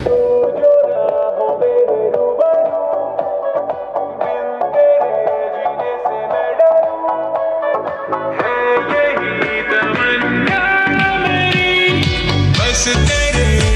तू जो ना हो मेरे रूबरू, बिन तेरे जीने से मैं डरूं। है यही तमन्ना मेरी, बस तेरे